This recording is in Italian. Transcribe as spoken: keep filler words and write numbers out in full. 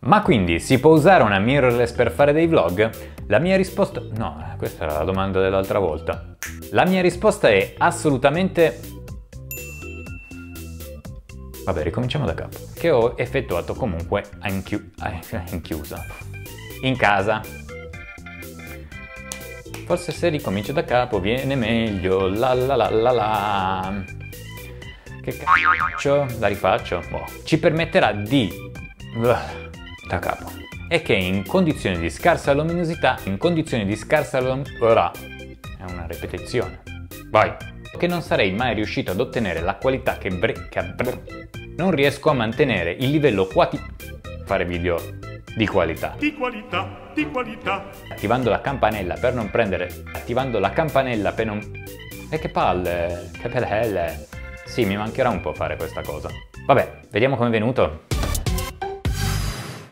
Ma quindi si può usare una mirrorless per fare dei vlog? La mia risposta... No, questa era la domanda dell'altra volta. La mia risposta è assolutamente... Vabbè, ricominciamo da capo. Che ho effettuato comunque in, chi... in chiusa. In casa. Forse se ricomincio da capo viene meglio. La la la la la. Che cacchio? La rifaccio? Boh. Ci permetterà di... da capo. E che in condizioni di scarsa luminosità, in condizioni di scarsa luminosità, è una ripetizione. Vai. Che non sarei mai riuscito ad ottenere la qualità che, bre... che bre... non riesco a mantenere il livello quati... fare video di qualità. Di qualità, di qualità. Attivando la campanella per non prendere... Attivando la campanella per non... E che palle, che pelle. Sì, mi mancherà un po' fare questa cosa. Vabbè, vediamo come è venuto.